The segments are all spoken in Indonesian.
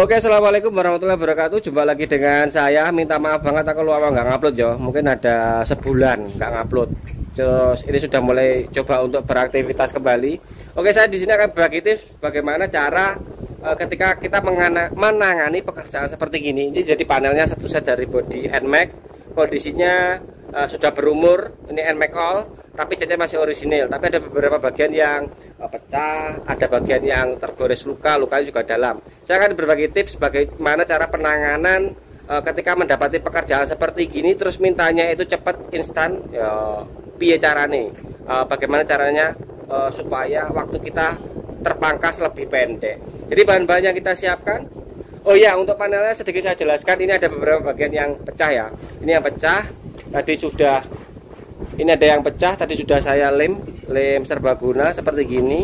Oke, assalamualaikum warahmatullahi wabarakatuh. Jumpa lagi dengan saya. Minta maaf banget aku lama nggak ngupload ya. Mungkin ada sebulan nggak ngupload. Terus ini sudah mulai coba untuk beraktivitas kembali. Oke, saya di sini akan berbagi tips bagaimana cara ketika kita menangani pekerjaan seperti gini. Ini jadi panelnya satu set dari body NMAX. Kondisinya sudah berumur. Ini NMAX all, tapi catnya masih orisinil. Tapi ada beberapa bagian yang pecah, ada bagian yang tergores luka, lukanya juga dalam. Saya akan berbagi tips bagaimana cara penanganan ketika mendapati pekerjaan seperti gini, terus mintanya itu cepat instan. Ya, piye carane? Bagaimana caranya supaya waktu kita terpangkas lebih pendek. Jadi bahan-bahan yang kita siapkan. Oh ya, untuk panelnya sedikit saya jelaskan. Ini ada beberapa bagian yang pecah ya. Ini yang pecah. Tadi sudah. Ini ada yang pecah. Tadi sudah saya lem serbaguna seperti gini.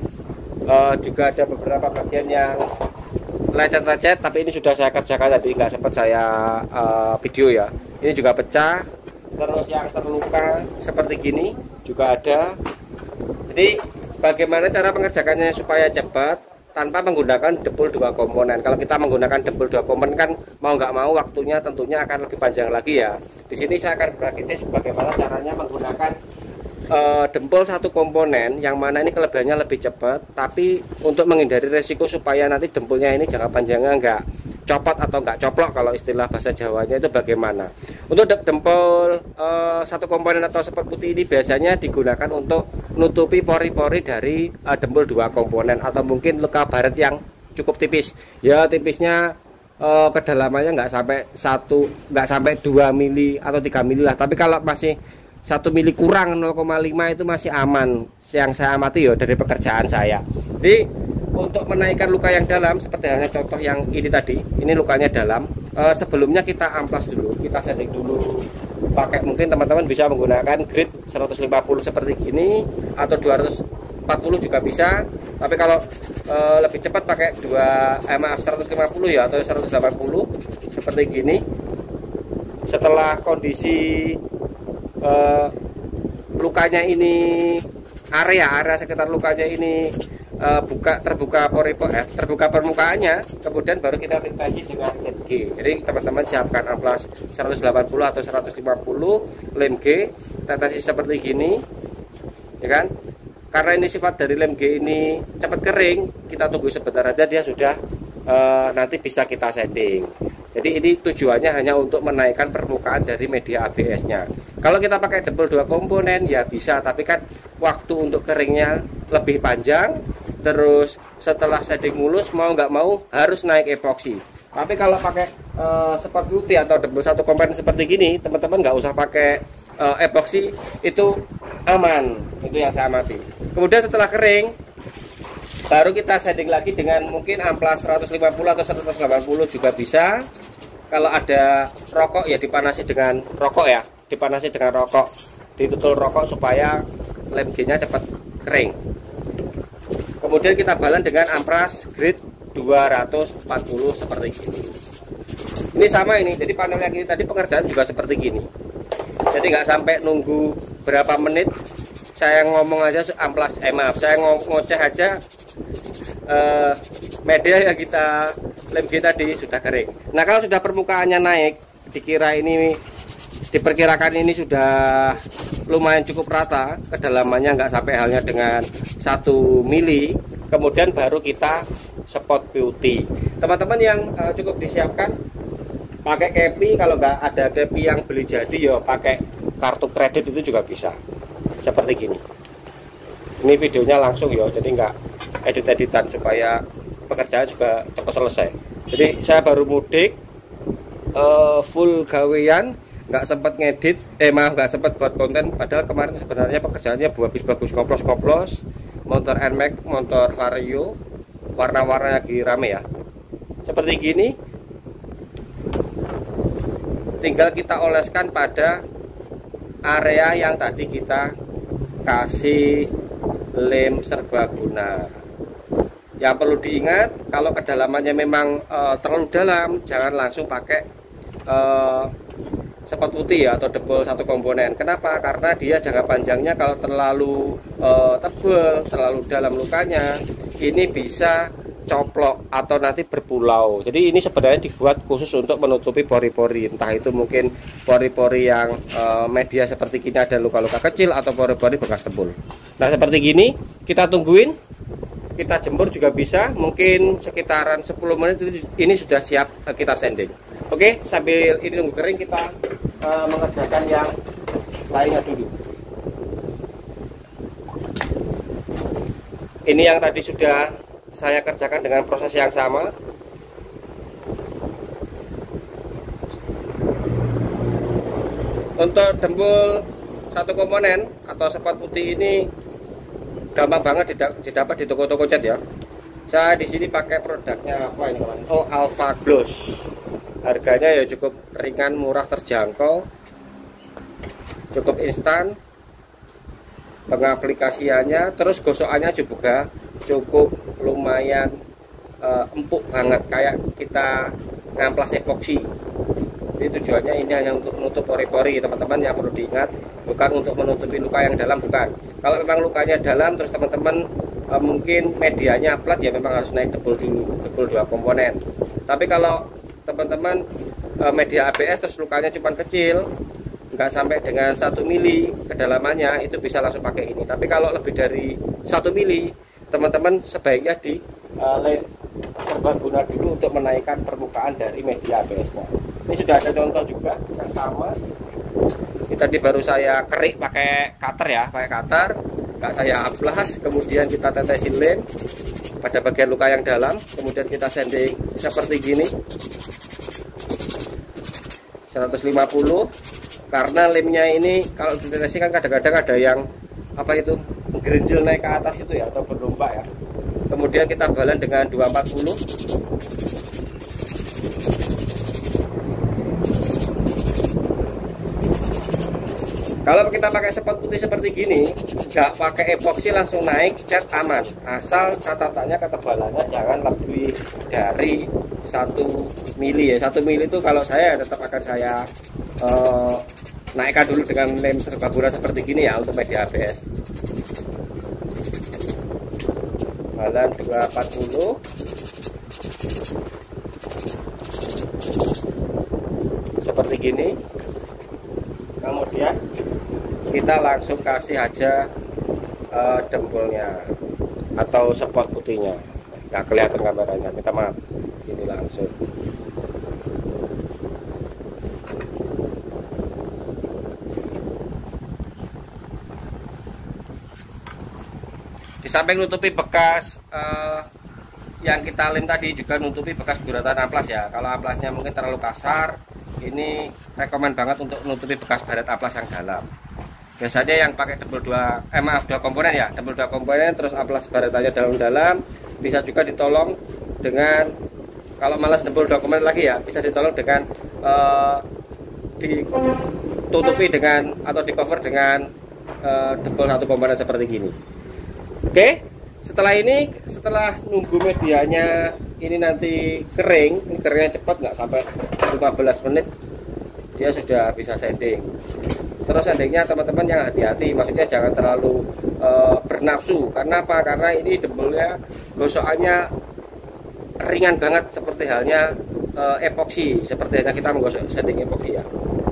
Juga ada beberapa bagian yang lecet-lecet, tapi ini sudah saya kerjakan tadi, nggak sempat saya video ya. Ini juga pecah. Terus yang terluka seperti gini juga ada. Jadi bagaimana cara mengerjakannya supaya cepat tanpa menggunakan dempul dua komponen. Kalau kita menggunakan dempul dua komponen kan mau nggak mau waktunya tentunya akan lebih panjang lagi ya. Di sini saya akan berbagi tips bagaimana caranya menggunakan dempul satu komponen, yang mana ini kelebihannya lebih cepat, tapi untuk menghindari resiko supaya nanti dempulnya ini jangka panjangnya nggak copot atau nggak coplok kalau istilah bahasa Jawanya itu bagaimana. Untuk dempul satu komponen atau sepot putih ini biasanya digunakan untuk nutupi pori-pori dari dempul dua komponen, atau mungkin luka baret yang cukup tipis. Ya tipisnya kedalamannya nggak sampai 2 mili atau 3 mili lah. Tapi kalau masih 1 mili kurang 0,5 itu masih aman, yang saya amati ya dari pekerjaan saya. Jadi untuk menaikkan luka yang dalam, seperti halnya contoh yang ini tadi, ini lukanya dalam. Sebelumnya kita amplas dulu, kita setting dulu. Pakai mungkin teman-teman bisa menggunakan grid 150 seperti gini, atau 240 juga bisa. Tapi kalau lebih cepat pakai 150 ya, atau 180 seperti gini. Setelah kondisi lukanya ini, area sekitar lukanya ini terbuka permukaannya, kemudian baru kita tintasi dengan lem G. Jadi teman-teman siapkan amplas 180 atau 150, lem G, tintasi seperti gini, ya kan? Karena ini sifat dari lem G ini cepat kering, kita tunggu sebentar aja dia sudah nanti bisa kita setting. Jadi ini tujuannya hanya untuk menaikkan permukaan dari media ABS-nya. Kalau kita pakai dempul dua komponen ya bisa, tapi kan waktu untuk keringnya lebih panjang. Terus setelah setting mulus mau nggak mau harus naik epoksi. Tapi kalau pakai sepot putih atau dempul satu komponen seperti gini, teman-teman nggak usah pakai epoksi, itu aman. Itu yang saya amati. Kemudian setelah kering, baru kita setting lagi dengan mungkin amplas 150 atau 180 juga bisa. Kalau ada rokok ya dipanasi dengan rokok ya, ditutul rokok supaya lem G-nya cepat kering. Kemudian kita balan dengan amplas grid 240 seperti gini. Ini sama ini, jadi panel yang ini tadi pengerjaan juga seperti gini. Jadi nggak sampai nunggu berapa menit, saya ngomong aja amplas, saya ngoceh aja. Media yang kita lem G tadi sudah kering. Nah kalau sudah permukaannya naik, diperkirakan ini sudah lumayan cukup rata, kedalamannya nggak sampai halnya dengan 1 mili, kemudian baru kita spot putih. Teman-teman yang cukup disiapkan pakai kepi, kalau nggak ada kepi yang beli jadi ya pakai kartu kredit itu juga bisa. Seperti gini. Ini videonya langsung ya, jadi nggak edit-editan supaya pekerjaan juga cepat selesai. Jadi saya baru mudik, full gawean, nggak sempat ngedit, nggak sempat buat konten. Padahal kemarin sebenarnya pekerjaannya bagus-bagus, koplos-koplos, motor NMAX, motor Vario, warna-warna lagi rame ya. Seperti gini, tinggal kita oleskan pada area yang tadi kita kasih lem serbaguna. Yang perlu diingat, kalau kedalamannya memang terlalu dalam, jangan langsung pakai sepot putih ya, atau dempul satu komponen. Kenapa? Karena dia jangka panjangnya kalau terlalu tebal, terlalu dalam lukanya, ini bisa coplok atau nanti berpulau. Jadi ini sebenarnya dibuat khusus untuk menutupi pori-pori, entah itu mungkin pori-pori yang media seperti gini ada luka-luka kecil atau pori-pori bekas debul. Nah seperti gini kita tungguin, kita jemur juga bisa, mungkin sekitaran 10 menit ini sudah siap kita sanding. Oke, sambil ini nunggu kering kita mengerjakan yang lainnya dulu. Ini yang tadi sudah saya kerjakan dengan proses yang sama. Untuk dembul satu komponen atau spot putih ini gampang banget didapat di toko-toko cat ya. Saya di sini pakai produknya apa ini kawan? Oh, Alpha Gloss. Harganya ya cukup ringan, murah, terjangkau, cukup instan pengaplikasiannya, terus gosokannya juga cukup lumayan empuk banget, kayak kita ngamplas epoksi. Jadi tujuannya ini hanya untuk menutup pori-pori teman-teman, yang perlu diingat, bukan untuk menutupi luka yang dalam, bukan. Kalau memang lukanya dalam terus teman-teman mungkin medianya plat, ya memang harus naik debul dulu, debul 2 komponen. Tapi kalau teman-teman media ABS terus lukanya cuma kecil, nggak sampai dengan 1 mili kedalamannya, itu bisa langsung pakai ini. Tapi kalau lebih dari 1 mili, teman-teman sebaiknya di lem serbaguna dulu untuk menaikkan permukaan dari media ABS-nya. Ini sudah ada contoh juga yang sama. Ini tadi baru saya kerik pakai cutter ya, pakai cutter, nggak saya amplas, kemudian kita tetesin lem pada bagian luka yang dalam, kemudian kita sanding seperti gini 150. Karena lemnya ini kalau ditetesin kan kadang-kadang ada yang apa itu gerinjel naik ke atas itu ya, atau berlomba ya. Kemudian kita balan dengan 240. Kalau kita pakai spot putih seperti gini, nggak pakai epoksi langsung naik, cat aman. Asal catatannya ketebalannya jangan lebih dari 1 mili ya. 1 mili itu kalau saya tetap akan saya naikkan dulu dengan lem serbaguna seperti gini ya, untuk media ABS. Balan 240. Seperti gini. Kemudian kita langsung kasih aja dempulnya atau spot putihnya. Nggak kelihatan kameranya, minta maaf. Ini langsung. Di samping nutupi bekas yang kita lem tadi, juga nutupi bekas guratan amplas ya. Kalau amplasnya mungkin terlalu kasar, ini rekomen banget untuk nutupi bekas baret amplas yang dalam. Biasanya yang pakai debul 2 komponen ya, debul 2 komponen terus amplas baretannya dalam-dalam, bisa juga ditolong dengan, kalau malas debul 2 komponen lagi ya, bisa ditolong dengan ditutupi dengan atau di cover dengan debul 1 komponen seperti gini. Oke, setelah nunggu medianya ini nanti kering, ini keringnya cepat, nggak sampai 15 menit dia sudah bisa sanding. Terus sandingnya teman-teman yang hati-hati, maksudnya jangan terlalu bernafsu. Karena apa? Karena ini dembulnya gosokannya ringan banget, seperti halnya epoksi, seperti halnya kita menggosok sanding epoksi ya.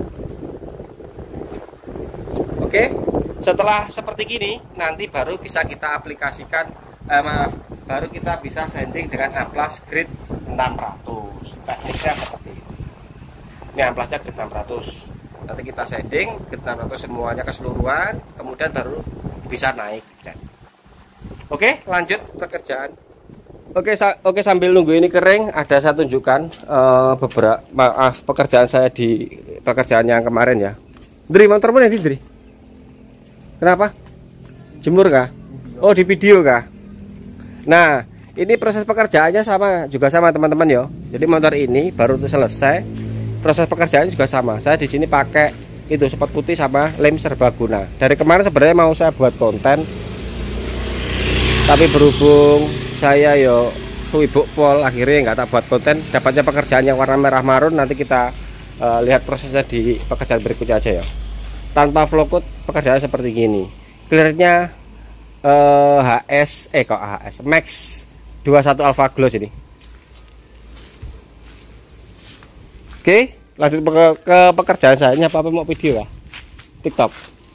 Oke, setelah seperti gini nanti baru bisa kita aplikasikan, baru kita bisa sanding dengan amplas grade 600. Tekniknya seperti ini. Ini amplasnya grade 600. Nanti kita sanding grade 600 semuanya keseluruhan, kemudian baru bisa naik cat. Oke, lanjut pekerjaan. Oke, sambil nunggu ini kering, ada saya tunjukkan pekerjaan saya di pekerjaan yang kemarin ya. Dri, motormu nanti Dri. Kenapa? Jemur kah? Oh, di video kah? Nah, ini proses pekerjaannya juga sama teman-teman ya. Jadi motor ini baru selesai, proses pekerjaannya juga sama. Saya di sini pakai itu spot putih sama lem serbaguna. Dari kemarin sebenarnya mau saya buat konten, tapi berhubung saya yo sibuk pol, akhirnya nggak tak buat konten. Dapatnya pekerjaan yang warna merah marun, nanti kita lihat prosesnya di pekerjaan berikutnya aja ya. Tanpa flow coat pekerjaan seperti gini. Clearnya HS Max 21 Alpha Gloss ini. Oke, lanjut ke pekerjaan saya. Ini apa mau video ya? TikTok.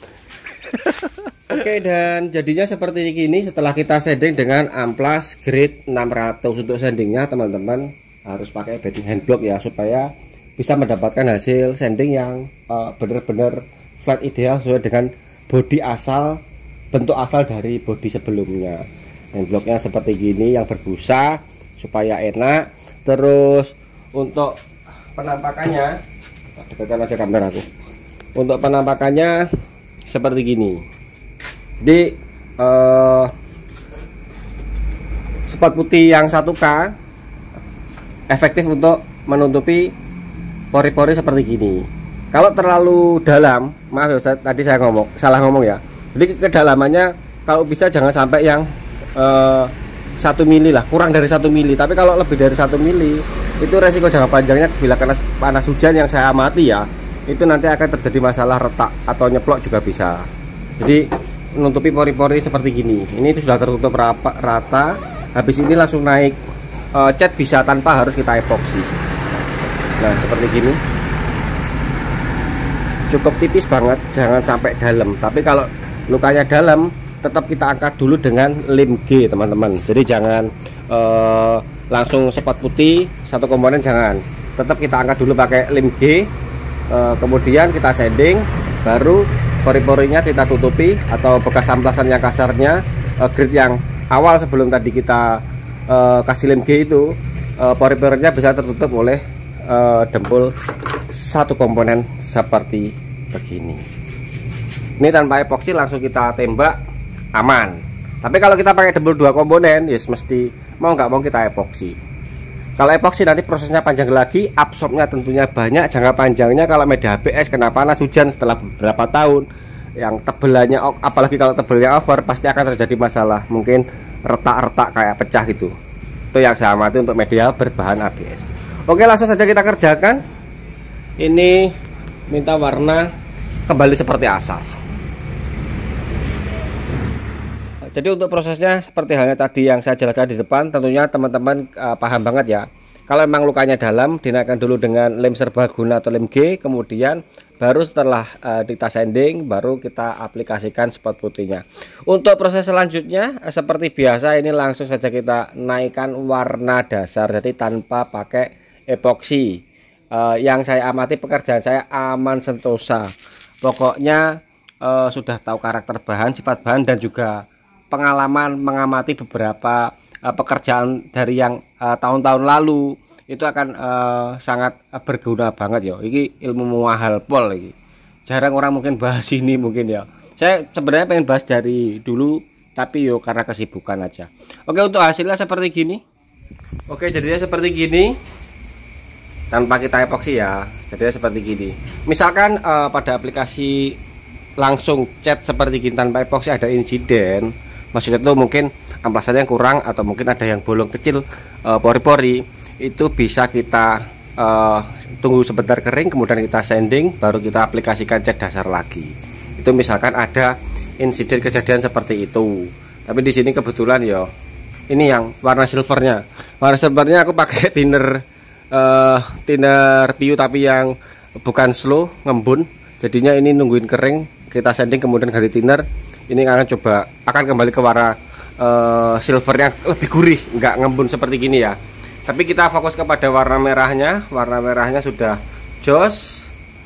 Oke, dan jadinya seperti ini setelah kita sanding dengan amplas grade 600. Untuk sandingnya teman-teman harus pakai bedding hand block ya, supaya bisa mendapatkan hasil sanding yang benar-benar flat ideal sesuai dengan bodi asal, bentuk asal dari bodi sebelumnya. Hand blocknya seperti gini yang berbusa supaya enak. Terus untuk penampakannya, dekatkan aja kamera aku. Untuk penampakannya seperti gini. Jadi spot putih yang 1K efektif untuk menutupi pori-pori seperti gini. Kalau terlalu dalam, maaf ya, tadi saya salah ngomong ya. Jadi kedalamannya kalau bisa jangan sampai yang 1 mili lah, kurang dari 1 mili. Tapi kalau lebih dari 1 mili itu resiko jangka panjangnya bila kena panas hujan yang saya amati ya, itu nanti akan terjadi masalah retak atau nyeplok juga bisa. Jadi menutupi pori-pori seperti gini. Ini itu sudah tertutup rata. Habis ini langsung naik cat bisa tanpa harus kita epoksi. Nah seperti gini, cukup tipis banget, jangan sampai dalam. Tapi kalau lukanya dalam, tetap kita angkat dulu dengan lem G teman-teman. Jadi jangan langsung spot putih satu komponen, jangan. Tetap kita angkat dulu pakai lem G. Kemudian kita sanding, baru pori-porinya kita tutupi, atau bekas amplasan yang kasarnya grade yang awal sebelum tadi kita kasih lem G itu, pori-porinya bisa tertutup oleh dempul satu komponen seperti begini. Ini tanpa epoksi langsung kita tembak, aman. Tapi kalau kita pakai dempul 2 komponen, yes, mesti mau nggak mau kita epoksi. Kalau epoksi nanti prosesnya panjang lagi, absorbnya tentunya banyak, jangka panjangnya kalau media ABS kena panas hujan setelah beberapa tahun, yang tebelannya, apalagi kalau tebelnya over, pasti akan terjadi masalah, mungkin retak-retak kayak pecah gitu. Itu yang saya amati untuk media berbahan ABS. Oke, langsung saja kita kerjakan. Ini minta warna kembali seperti asal. Jadi untuk prosesnya seperti halnya tadi yang saya jelaskan di depan, tentunya teman-teman paham banget ya. Kalau memang lukanya dalam, dinaikkan dulu dengan lem serbaguna atau lem G, kemudian baru setelah kita sanding, baru kita aplikasikan spot putihnya. Untuk proses selanjutnya seperti biasa, ini langsung saja kita naikkan warna dasar, jadi tanpa pakai epoksi. Yang saya amati pekerjaan saya aman sentosa. Pokoknya sudah tahu karakter bahan, sifat bahan, dan juga pengalaman mengamati beberapa pekerjaan dari yang tahun-tahun lalu, itu akan sangat berguna banget ya. Ini ilmu mahal pol ini. Jarang orang mungkin bahas ini mungkin ya. Saya sebenarnya pengen bahas dari dulu, tapi yo karena kesibukan aja. Oke, untuk hasilnya seperti gini. Oke, jadinya seperti gini. Tanpa kita epoksi ya. Jadinya seperti gini. Misalkan pada aplikasi langsung cat seperti gini tanpa epoksi ada insiden, maksudnya itu mungkin amplasannya yang kurang, atau mungkin ada yang bolong kecil, pori-pori, itu bisa kita tunggu sebentar kering, kemudian kita sanding, baru kita aplikasikan cat dasar lagi. Itu misalkan ada insiden kejadian seperti itu. Tapi di sini kebetulan ya, ini yang warna silvernya. Warna silvernya aku pakai thinner PU tapi yang bukan slow, ngembun. Jadinya ini nungguin kering, kita sanding kemudian ganti thinner. Ini akan kembali ke warna silver yang lebih gurih, nggak ngembun seperti gini ya. Tapi kita fokus kepada warna merahnya. Warna merahnya sudah jos.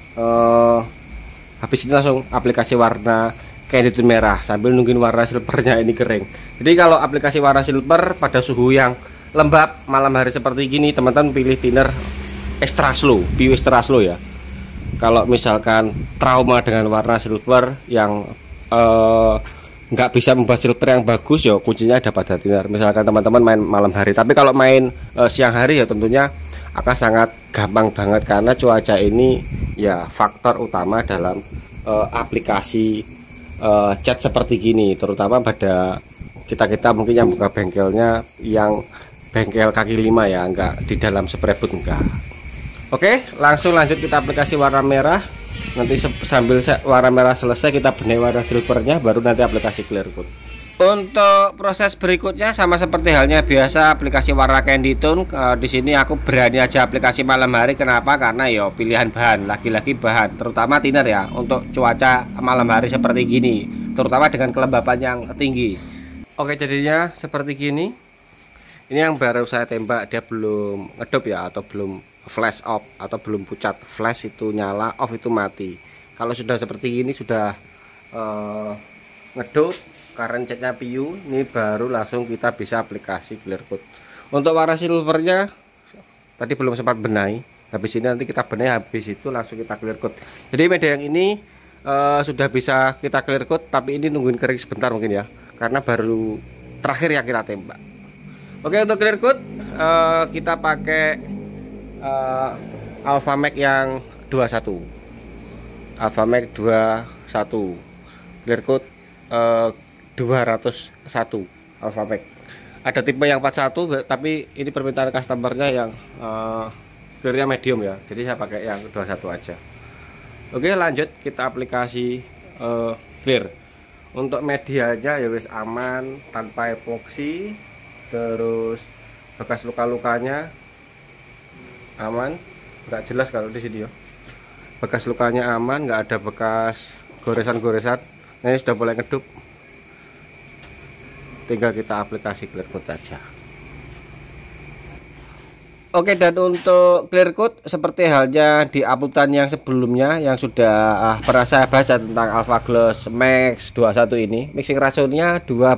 Habis ini langsung aplikasi warna candy tone merah sambil nungguin warna silvernya ini kering. Jadi kalau aplikasi warna silver pada suhu yang lembab malam hari seperti gini, teman-teman pilih thinner extra slow, PU extra slow ya. Kalau misalkan trauma dengan warna silver yang nggak bisa membuat silver yang bagus, ya kuncinya ada pada thinner. Misalkan teman-teman main malam hari, tapi kalau main siang hari ya tentunya akan sangat gampang banget, karena cuaca ini ya faktor utama dalam aplikasi cat seperti gini, terutama pada kita mungkin yang buka bengkelnya yang bengkel kaki lima ya, enggak di dalam spray booth enggak. Oke, langsung lanjut kita aplikasi warna merah. Nanti sambil warna merah selesai kita benahi warna silvernya, baru nanti aplikasi clear coat. Untuk proses berikutnya sama seperti halnya biasa aplikasi warna Candy Tone. Di sini aku berani aja aplikasi malam hari. Kenapa? Karena yo pilihan bahan, lagi-lagi bahan, terutama thinner ya untuk cuaca malam hari seperti gini, terutama dengan kelembapan yang tinggi. Oke, jadinya seperti gini. Ini yang baru saya tembak, dia belum ngedop ya, atau belum flash off, atau belum pucat. Flash itu nyala, off itu mati. Kalau sudah seperti ini sudah ngedop, current catnya piu, ini baru langsung kita bisa aplikasi clear coat. Untuk warna silvernya tadi belum sempat benahi, habis ini nanti kita benahi, habis itu langsung kita clear coat. Jadi media yang ini sudah bisa kita clear coat, tapi ini nungguin kering sebentar mungkin ya, karena baru terakhir yang kita tembak. Oke, untuk clear coat kita pakai Alpha Max yang 21, Alpha Max 21 clear coat 201 Alpha Max. Ada tipe yang 41, tapi ini permintaan customernya yang clearnya medium ya, jadi saya pakai yang 21 aja. Oke, lanjut kita aplikasi clear. Untuk medianya ya wis aman, tanpa epoksi, terus bekas luka-lukanya aman, nggak jelas kalau di sini ya. Bekas lukanya aman, nggak ada bekas goresan-goresan. Nah, ini sudah mulai ngedup, tinggal kita aplikasi clear coat aja. Oke, dan untuk clear coat seperti halnya di uploadan yang sebelumnya yang sudah pernah saya bahas tentang Alpha Gloss Max 21 ini, mixing rasionya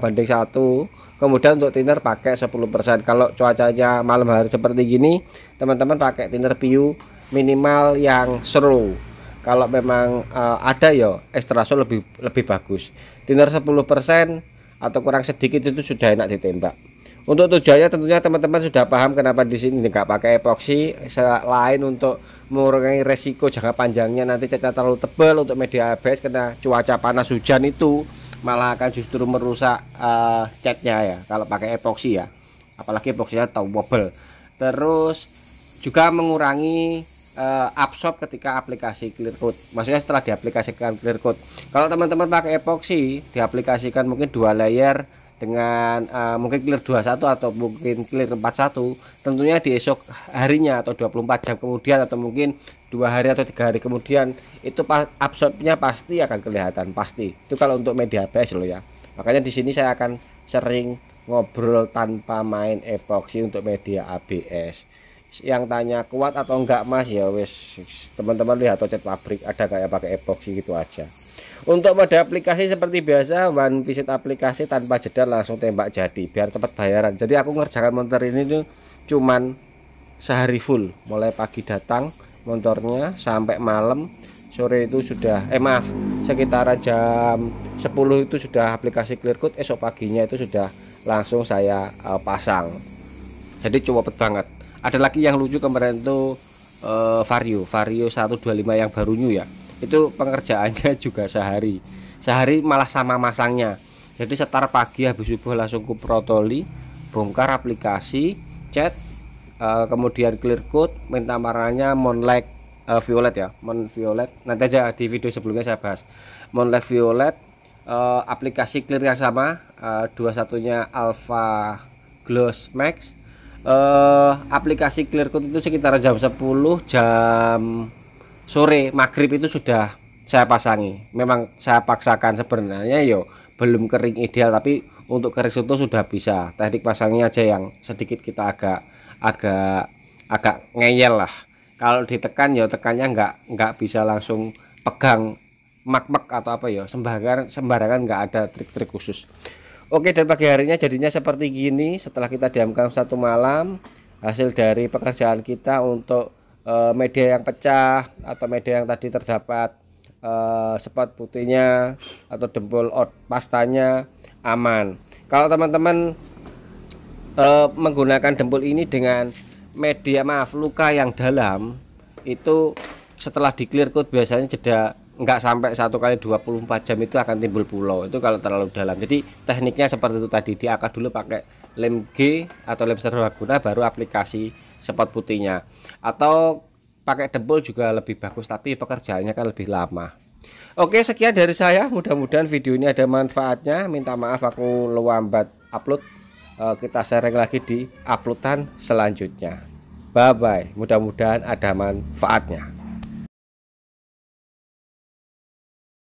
2:1. Kemudian untuk thinner pakai 10%. Kalau cuacanya malam hari seperti gini, teman-teman pakai thinner PU minimal yang slow. Kalau memang ada ya extra slow lebih bagus. Thinner 10% atau kurang sedikit itu sudah enak ditembak. Untuk tujuannya tentunya teman-teman sudah paham kenapa di sini nggak pakai epoksi, selain untuk mengurangi resiko jangka panjangnya nanti catnya terlalu tebal untuk media ABS, karena cuaca panas hujan itu malah akan justru merusak catnya ya kalau pakai epoksi ya, apalagi epoksinya towable. Terus juga mengurangi absorb ketika aplikasi clear coat, maksudnya setelah diaplikasikan clear coat. Kalau teman-teman pakai epoksi, diaplikasikan mungkin 2 layer dengan mungkin clear 21 atau mungkin clear 41, tentunya di esok harinya atau 24 jam kemudian atau mungkin 2 hari atau 3 hari kemudian itu absorbnya pasti akan kelihatan, pasti. Itu kalau untuk media ABS loh ya. Makanya di sini saya akan sering ngobrol tanpa main epoksi untuk media ABS. Yang tanya kuat atau enggak Mas, ya wes teman-teman lihat cat pabrik ada kayak pakai epoksi gitu aja. Untuk mode aplikasi seperti biasa, one visit aplikasi tanpa jeda langsung tembak jadi, biar cepat bayaran. Jadi aku ngerjakan motor ini tuh cuman sehari full, mulai pagi datang motornya sampai malam, sore itu sudah sekitaran jam 10 itu sudah aplikasi clear coat, esok paginya itu sudah langsung saya pasang. Jadi cepet banget. Ada lagi yang lucu kemarin tuh Vario 125 yang baru new ya, itu pengerjaannya juga sehari malah sama masangnya. Jadi setar pagi habis subuh langsung ke protoli, bongkar aplikasi, cat, kemudian clear coat, minta warnanya Moonlight Violet ya, Moon Violet. Nanti aja di video sebelumnya saya bahas Moonlight Violet. Aplikasi clear yang sama, 21-nya Alpha Gloss Max. Aplikasi clear coat itu sekitar jam 10, jam sore maghrib itu sudah saya pasangi. Memang saya paksakan sebenarnya yo belum kering ideal, tapi untuk kering itu sudah bisa. Teknik pasangnya aja yang sedikit kita agak ngeyel lah. Kalau ditekan ya tekannya nggak bisa langsung pegang mak atau apa ya, sembarangan nggak ada trik-trik khusus. Oke, dan pagi harinya jadinya seperti gini setelah kita diamkan 1 malam. Hasil dari pekerjaan kita untuk media yang pecah atau media yang tadi terdapat spot putihnya atau dempul out pastanya aman. Kalau teman-teman menggunakan dempul ini dengan media luka yang dalam, itu setelah di clear coat biasanya jeda nggak sampai 1 kali 24 jam itu akan timbul pulau, itu kalau terlalu dalam. Jadi tekniknya seperti itu tadi, diangkat dulu pakai lem G atau lem serbaguna, baru aplikasi spot putihnya. Atau pakai dempul juga lebih bagus, tapi pekerjaannya kan lebih lama. Oke, sekian dari saya. Mudah-mudahan video ini ada manfaatnya. Minta maaf aku lambat upload. Kita sharing lagi di uploadan selanjutnya. Bye bye. Mudah-mudahan ada manfaatnya.